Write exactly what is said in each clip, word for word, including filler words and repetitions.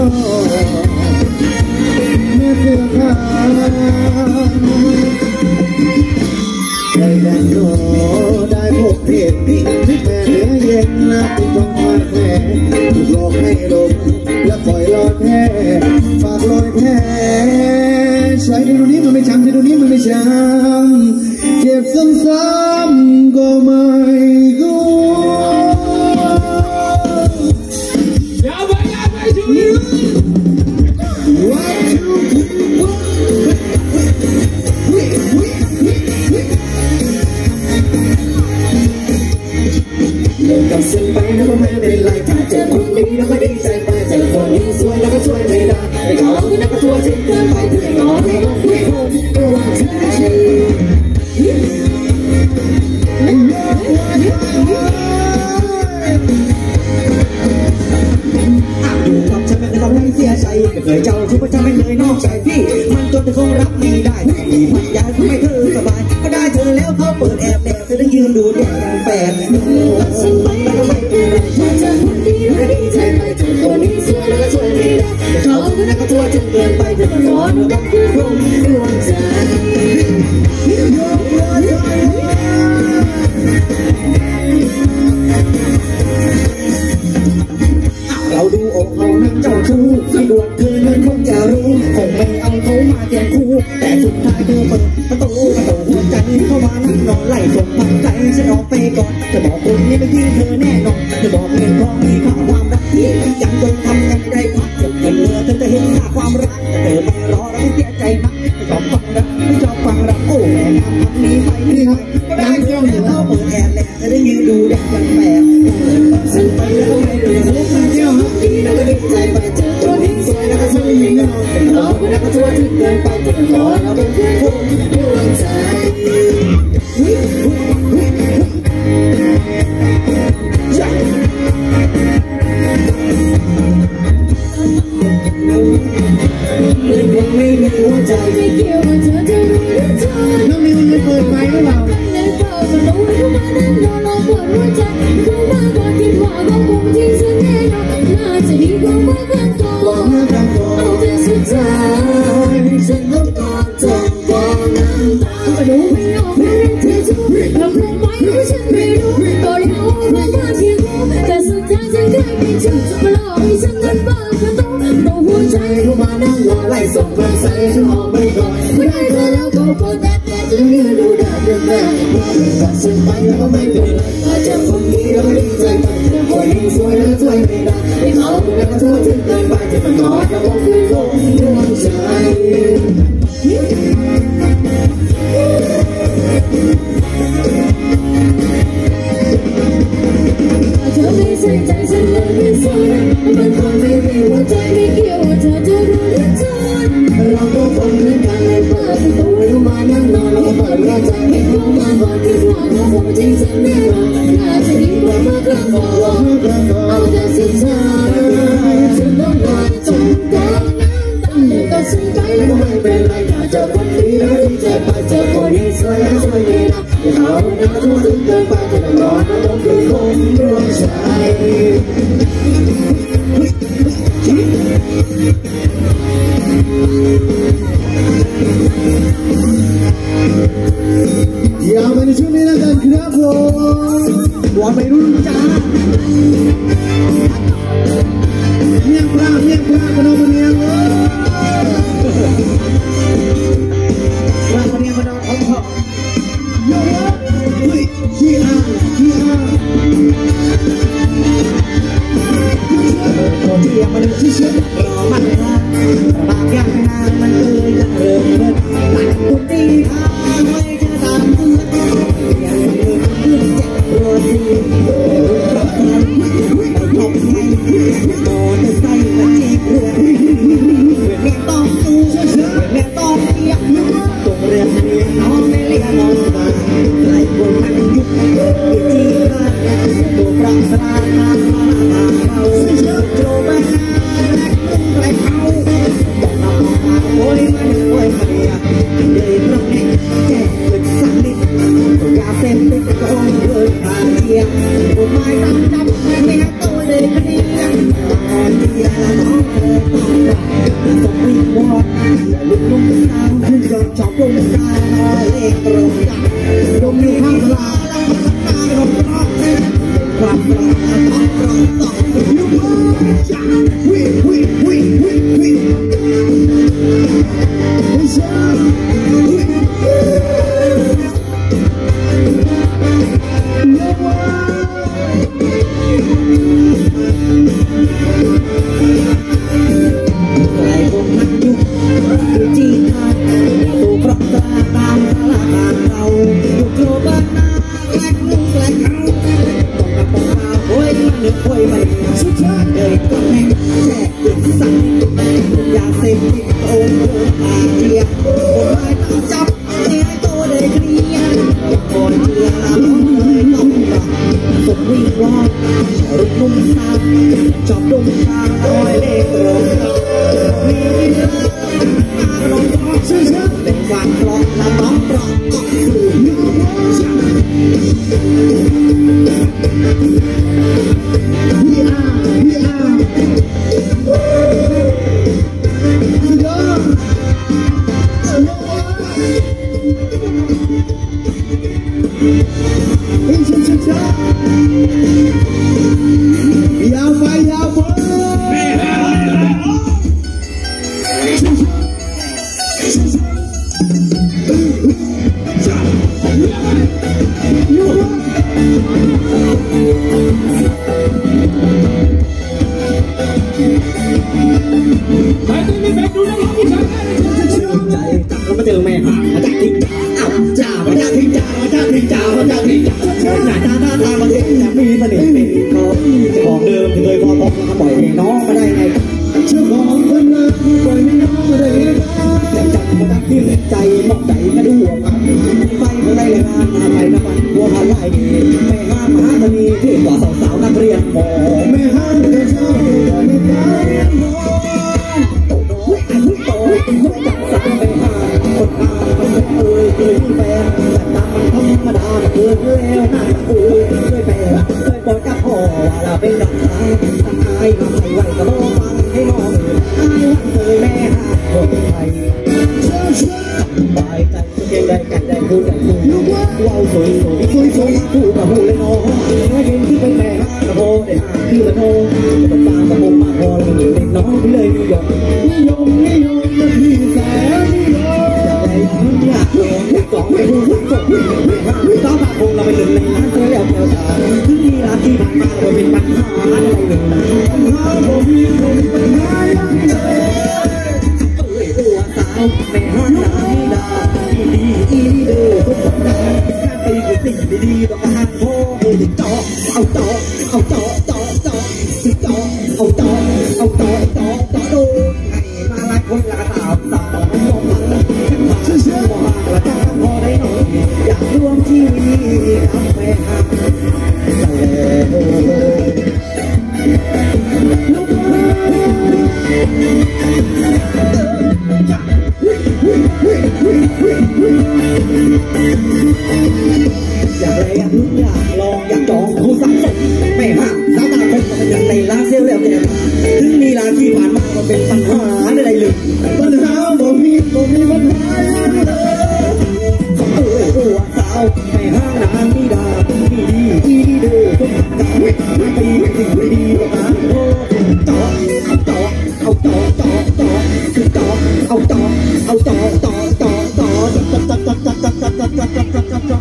อแม่เสื้อผ้าใจแดงโนได้พบเพศพี่แม่เหลือเย็นนะที่ต้องมาแท้ถูกหลอกให้ลงและปล่อยรอแท้ฝากลอยแท้ใช้ดูนี้มันไม่ช้ำใช้ดูนี้มันไม่ช้ำเจ็บซ้ำๆก็ไม่รู้อย่าไปอย่าไปชูนิ้วเลิกกับฉันไปแล้วก็ไม่เป็นไรถ้าเจอคนดีแล้วก็ดีใจไปเจอคนนี้สวยแล้วก็ช่วยไม่ได้ไอ้เขาที่นั่นก็ทั่วจริงเกินไปเพื่อนน้องไม่ต้องคุยคนตัวเธออยู่กับฉันไม่ต้องให้เสียใจไม่เคยเจ้าทุกประจำไม่เลยนอกใจพี่มันจนแต่คงรับไม่ได้มีมันยายทำให้เธอสบายก็ได้เธอแล้วเขาเปิดแอบแอบเธอได้ยืนดูแดดอย่างแปลกฉันไปแล้วไม่เป็นไรถ้าเจอคนดีแล้วดีใจไปเจอคนนี้สวยแล้วก็ช่วยไม่ได้เขาคนนั้นก็ทั่วจนเกินไปเธอต้องร้อนต้องคือคงดวงใจเราดูอกเรานั้นเจ้าชู้สะดวกเธอนั้นคงจะรู้คงไม่เอาเขามาเกี่ยงคู่แต่สุดท้ายเธอเปิดประตูประตูหัวใจเข้ามานั่งนอนไล่ส่งพันใจฉันออกไปก่อนจะบอกคนนี้ไม่ทิ้งเธอแน่นอนจะบอกเงินทองมีค่าความรักที่จังจนทำกันได้พักเก็บเงินเมื่อเธอจะเห็นค่าความรักเธอไม่รอแล้วเสียใจนักไม่ชอบฟังรักไม่ชอบฟังรักโอ้แม่ทำพันนี้ไปไม่ได้ก็ได้เจ้าเดี๋ยวเขาเปิดแอร์แหละจะได้ยืนดูแดดอย่างแปลกฉันไปแล้วไม่เป็นไรเจ้าดีแล้วก็ดีใจไปเจอตัวนี้สวยแล้วก็สวยไม่นอนเป็นน้องคนนั้นก็ทั่วถึงเกินไปจะขอเราเป็นเพื่อนคงดวงใจเมื่อยังไม่มีหัวใจไม่เกี่ยวกับเธอจะรู้หรือเธอน้องนิวจะเปิดไฟหรือเปล่าในเฝ้าประตูเข้ามานั่งรอรอเปิดหัวใจเข้ามาก่อนคิดว่าก็คงทิ้งฉันแน่นอนน่าจะดีกว่าเมื่อครั้งก่อนเอาแต่สุดท้ายฉันต้องการจบก่อนน้ำตาก็ดูไม่ออกไม่รู้เธอจะทำลงไหมรู้ฉันไม่รู้ก็ยังเอาเพื่อนมาที่รู้แต่สุดท้ายฉันแค่ไม่เชื่อมาหลอกให้ฉันนั้นเปิดประตูตัวหัวใจเข้ามานั่งรอไล่ส่งเพลงใส่ฉันออกไปก่อนไม่ได้เธอแล้วก็พอแต่แต่จะยืนดูได้เรื่องแรกตัดสินไปแล้วก็ไม่เป็นไรถ้าเจอคนดีแล้วไม่ดีใจไปเจอคนนี้สวยแล้วก็ช่วยไม่ได้ไอ้เขาคนนั้นก็ทั่วถึงเกินไปจะมาขอแล้วก็คือคงดวงใจเธอไม่ใส่ใจฉันเลยไม่สนมันคนไม่มีหัวใจไม่เกี่ยวว่าเธอจะรู้หรือเธอเราก็คงเหมือนกันเลยเปิดประตูเข้ามานั่งนอนแล้วก็เปิดหัวใจให้เข้ามาก่อนที่ว่าเขาคงจริงฉันแน่นอนน่าจะดีกว่าเมื่อครั้งก่อนเอาแต่สุดท้ายฉันต้องการจบก่อนตั้งแต่ตัดสินใจแล้วก็ไม่เป็นไรถ้าเจอคนดีแล้วดีใจไปเจอคนนี้สวยแล้วช่วยไม่ได้เขาเนี่ยก็ทั่วถึงเกินไปจะต้องรอแล้วต้องดูคงดวงใจยาวไปในช่วงนี้แล้วกันครับผมหัวไปรุ่นจ้าเมียงปลาเมียงปลากันเอาไปเมียงปลาคนนี้มาดองของพ่อโย่เฮ้ยขี้อาขี้อาคนที่ยังมาดูที่เชื่อรอมันนะบางอย่างนานมันเลยจะเริ่มเปิดหลังคนดีอาไม่จะตามเพื่อนอย่างเดิมเพื่อนเจ็บรอดีรับงานตบไงมอเตอร์ไซค์มาจีบเพื่อนแม่ต้องสู้แม่ต้องเรียกตรงเรียนเรียนน้องไม่เรียนน้องมาหลายคนมันยุบไปจีบกันตัวปราศนามามามาเราโจบ้านไรเขาบอกเรามาโอ้ยมันโอ้ยมันเนี่ยเดินตรงนี้แค่เป็นสักนิดตัวยาเส้นเป็นกองเลยผ่านเทียบคนไม้ตั้งจับไม่ให้ตัวเลยคดีตอนเทียรุ่นนุ่มตาชอบดมตาลอยเล่ห์ร้องมีเรื่องร้องร้องชื่อชื่อเป็นความกลอนละร้องร้องออกสู่มือพี่อาพี่อาสุดยอดอีชิชิชายาวไปยาวไปใจจับแล้วมาเจอแม่หาจากทิ้งอ้าวจ่ามาจากทิ้งจ่ามาจากทิ้งจ่ามาจากทิ้งจ่าหน้าตาหน้าตามาทิ้งจ่ามีเสน่ห์เป็นของของเดิมที่เคยพอพอมาปล่อยให้น้องมาได้ไงเชื่อของคนงานที่ปล่อยให้น้องมาได้ไงจับจับมาจากทิ้งใจมองใจกระดูกมันไปเขาได้เลยงานมาไปน้ำมันบัวพันไล่แม่ห้ามมหาธนีที่กว่าสาวสาวนักเรียนหมอแม่ห้ามเธอชอบเธอไม่กล้าเรียนหมอโตโตโตโตจับสาวไม่ห้ามคนห้ามมันไม่เอ่ยเคยมีแฟนแต่ตามมันธรรมดาเกินแล้วน่าจะอุ้ยเคยแปลเคยบอกกับพ่อว่าเราเป็นดอกไม้ตั้งอายทำให้ไหวก็บอกฟังให้น้องอายวันเคยแม่ห้ามคนไทยบายใจเก่งได้กันได้พูดได้พูดว้าวสวยสวยสวยสวยพูดกับพูดเลยน้องไม่เห็นที่เป็นแม่กระโปงได้ห่างคือมันโตตบตากระโปงมาพอเลยเด็กน้องไปเลยนิยมนิยมนิยมจะพี่แสนนิยมจะได้ยังอยากลองกล่องให้พูดกดไม่ห้ามต้องมาคงเราไปหนึ่งในนั้นเจอแล้วแถวตาถึงมีร้านที่ผ่านมาเราเป็นปัญหาอะไรหนึ่งปัญหาผมมีผมปัญหายังไงตัวสาวแม่ห้างนาไม่ดาอีดีอีดีเด้อทุกคนดังงานตีคือสิ่งดีๆต้องมาห้างพ่อเออจ่อเอาจ่อเอาจ่อจ่อจ่อจ่อเอาจ่อเอาจ่อจ่อจ่อดูให้มาหลายคนละสาวสาวมองมันขึ้นมาเชื่อๆว่าละจ้าพอได้หน่อยอยากร่วมชีวิตกับแม่ห้างอยากเลยอยากรู้อยากลองอยากจองผู้สังสมแม่ห้างสาวตาคงมันยังในร้านเซลล์แล้วแต่ถึงมีร้านที่ผ่านมาก็เป็นปัญหาอะไรเลยปัญหาบ่มีบ่มีปัญหาเอ้ยโอ้สาวแม่ห้างนางมีดาดีดีดีเด้อทุกคนไม่ตีสิ่งไม่ดีหรอกนะโอ้จ่อเอาจ่อเอาจ่อจ่อจ่อคือจ่อเอาจ่อเอาจ่อจ่อจ่อจ่อจ่อจ่อจ่อจ่อจ่อจ่อจ่อจ่อจ่อจ่อจ่อจ่อจ่อ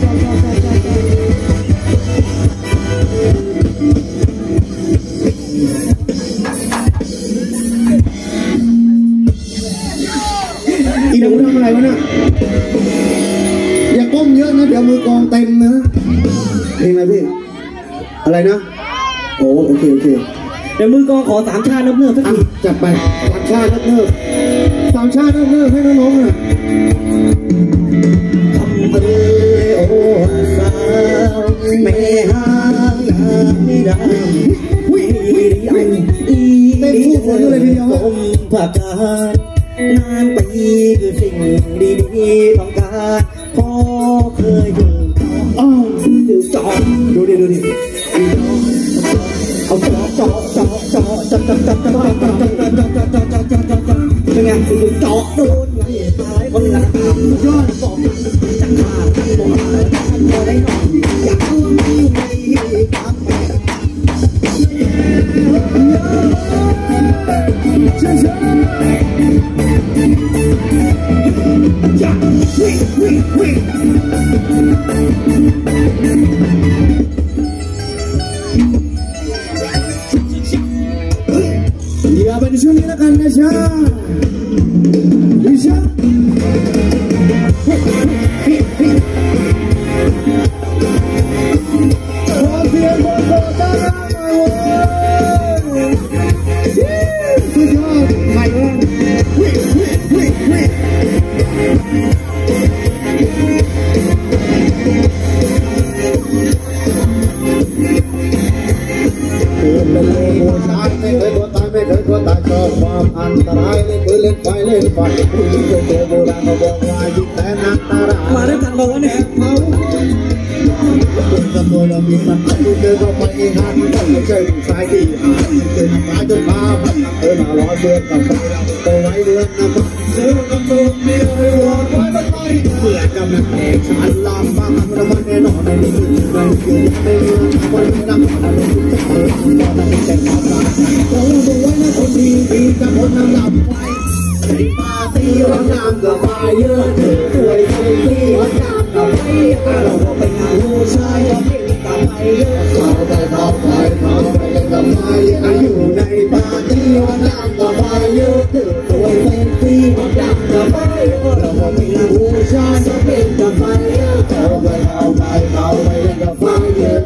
อีหนูทำอะไรวะเนี่ยอย่าก้มเยอะนะเดี๋ยวมือกองเต็มนะเพลงอะไรพี่อะไรนะโอ้โอเคโอเคเดี๋ยวมือกองขอสามชาตินับเนื้อสักทีจัดไปสามชาตินับเนื้อสามชาตินับเนื้อให้น้องๆอ่ะทำเอ้ยโอ้สาวแม่ห้างนาไม่ได้วิ่งอันอีเต็มทุกคนเลยทีเดียวสมผักกาดงานปีคือสิ่งดีๆต้องการพอเคยถึงอ๋อถึงจอดูดิดูดิเอาจอจอจอจอจอจอจอจอจอจอจอจอจอจอจอเป็นไงถึงจอโดนไงตายคนละตามยอดบอกจังหวะจังหวะจังหวะได้หน่อยอยากรู้มีไม่กับแม่เชื่อเชื่ออย่าวิ่งวิ่งวิ่งอย่าเป็นช่วงนี้แล้วกันนะจ๊ะดิฉันขอเสียงบนโต๊ะด้านหน้ามาเลยสุดยอดใหม่เลยวิ่งวิ่งวิ่งวิ่งเป็นโลโก้ชาติไม่เคยตัวตายไม่เคยตัวตายชอบความอันตรายเล่นปืนเล่นไฟเล่นไฟผู้หญิงเคยเจอโบราณมาบอกว่ายิ่งแต่นักตารามาด้วยกันบอกว่าเนี่ยเขาเป็นตำรวจเรามีสัตว์ที่เดินเข้าไปเองฮะต้องไม่ใช่ผู้ชายที่หาเจอน้ำตาจนพาพันเออหน้าร้อนเดือดกับไปตัวไว้เดือดน้ำเสือกับตัวเมียไอ้หัวไว้มันไปเมื่อกำลังเอกฉันลำบากมันมันแน่นอนในนี้ในคือไม่เรื่องคนนำอะไรจะเออตอนนั้นเป็นความรักตัวตัวไว้นะคนดีดีกับคนนำลำไปปาตีวันน้ำกับไฟเยอะสวยสวยตีวันน้ำกับไฟเราเป็นงานผู้ชายกับไฟเยอะเราไปเราไปเราไปกับไฟอยู่ในปาตีวันน้ำกับไฟเยอะสวยสวยตีวันน้ำกับไฟเราเป็นงานผู้ชายกับกับไฟเราไปเราไปเราไปกับไฟเยอะ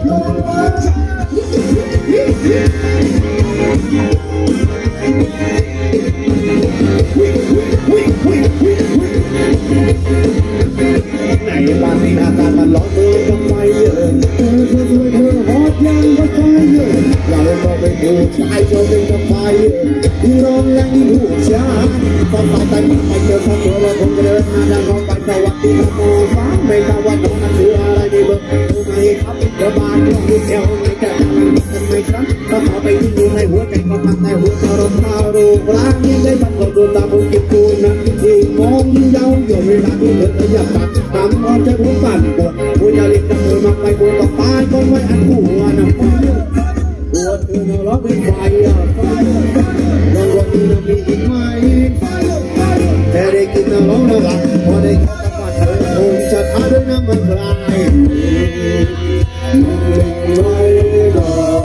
ในบ้านนี้อากาศมันร้อนเมือกับไฟเยอะเธอเธอเธอเธอฮอตยังกับไฟเยอะเราก็เป็นผู้ชายชอบเป็นกับไฟเยอะที่ร้องยังยิ่งผู้ชายพอไฟแต่งไปเจอของเธอเราคงจะเดินหน้าดังเขาไปสวัสดีครับมองฟ้าไม่ทราบว่าน้องนั้นชื่ออะไรดีเบอร์รู้ไหมครับเดี๋ยวบ้านน้องอยู่แถวไหนแต่ทางนั้นเป็นไม่ครับถ้าขอไปที่อยู่ในหัวใจก็ตั้งแต่หัวเราเราเรารูปร่างยิ่งได้บังเกิดดวงตาผมคิดกูนะยิ่งมองยิ่งเย้าอยู่เวลาที่เธออยากตัดตามพอจะรู้ปั่นปวดหัวใจเล็กจะมือมาไปปวดกับตายก็ไม่อันหัวน้ำไฟปวดเธอร้องเป็นไฟอ่ะไฟเราวันนี้เรามีอีกไหมแต่ได้กินน้ำร้องน้ำหลังพอได้เข้ากับเธอคงจะท้าด้วยน้ำมันคลาย